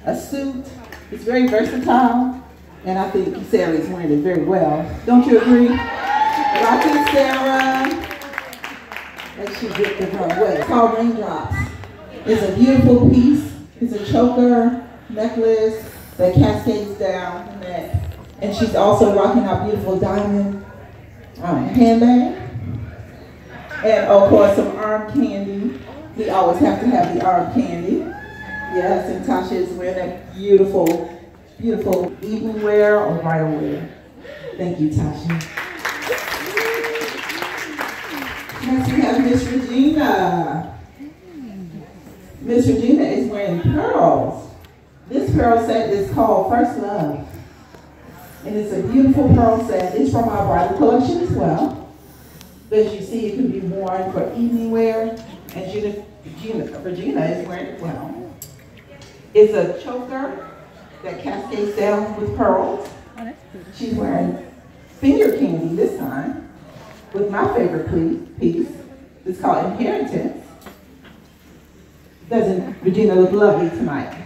a suit. It's very versatile, and I think Sarah is wearing it very well. Don't you agree? Rocking Sarah, as she did with her way. It's called Raindrops. It's a beautiful piece. It's a choker, necklace that cascades down the neck. And she's also rocking our beautiful diamond handbag. And of course, some arm candy. We always have to have the arm candy. Yes, and Tasha is wearing that beautiful, beautiful evening wear or bridal wear. Thank you, Tasha. Next we have Miss Regina. Miss Regina is wearing pearls. This pearl set is called First Love. And it's a beautiful pearl set. It's from our bridal collection as well. As you see, it can be worn for evening wear. And Regina is wearing it well. It's a choker that cascades down with pearls. She's wearing finger candy this time with my favorite piece. It's called Inheritance. Doesn't Regina look lovely tonight?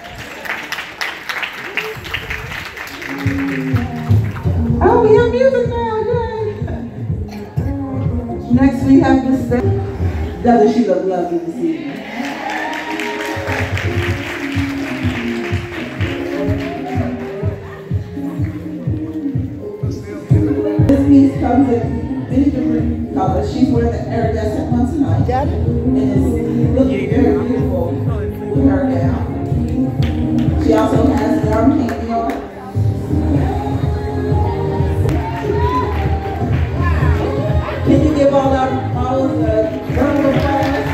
Oh, we have music now, yay! Next we have Miss Sarah. Doesn't she look lovely this evening? This piece comes in many different colors. She's wearing the iridescent one tonight. And it's looking very beautiful with her gown. She also has the arm candy on. Can you give all of the round of applause?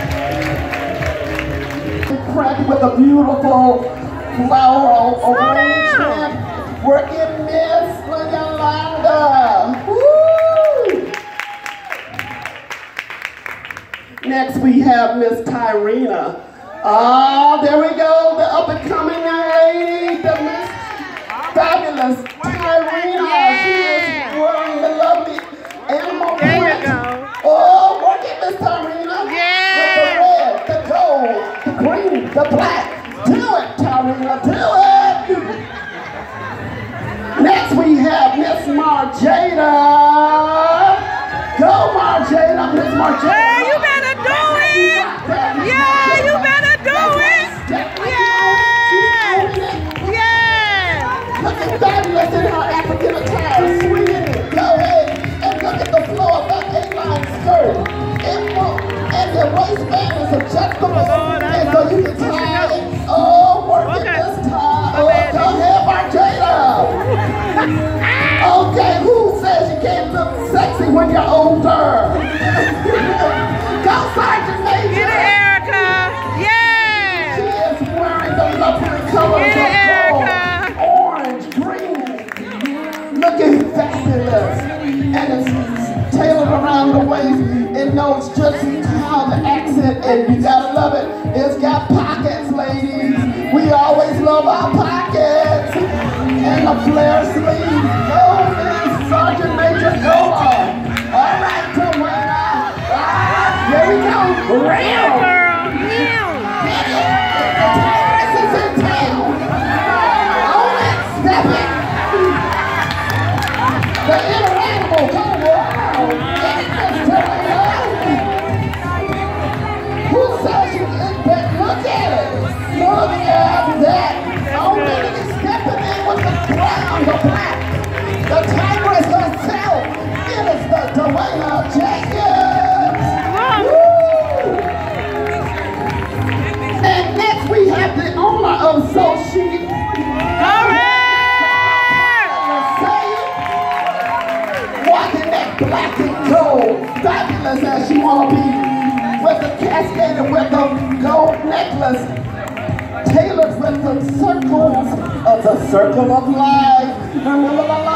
Cracked with a beautiful floral arrangement. Working Miss Yolanda. Woo! Next we have Miss Tyrena. Oh, there we go, the up and coming young lady, the Miss Fabulous Tyrena. She is wearing the lovely animal print. Oh, work it, Miss Tyrena. Yeah. With the red, the gold, the green, the black. Do it, Tyrena, do it. Next we have Miss Marjada. Go, Marjada, Miss Marjada. Yeah, you better do it. Yeah, you better do it. Yeah. Yeah. Looking fabulous in her African attire. Swinging it. Go ahead and look at the flow of that A-line skirt. And the waistband is adjustable. And so you can tie it. Oh, work it this time. Oh, go ahead, Marjada. Okay, who says you can't look sexy when you're older? Go, Sergeant Major. Get it, Erica. Yeah. She is wearing the lovely colors of gold, orange, green. Looking fabulous. And it's tailored around the waist. It knows just how the accent, and you gotta love it. It's got pockets, ladies. We always love our pockets. And a flare sleeve. Go, Miss Sergeant Major, go on. All right, Tawanda. Here we go. Real. The terrorist is in town. On it, step it. The inner animal, go wild. Get it, Miss Tawanda. Who says you can bet? Look at it. Look at that. Oh, man, it's stepping in with the brown, the black. The tigress herself. It is the Dwayna Jacobs. Woo! And next we have the owner of Soul Chic. Walking that black and gold. Fabulous as she wanna be. With the cascade and with the gold necklace. Tailored with the circles of the circle of life.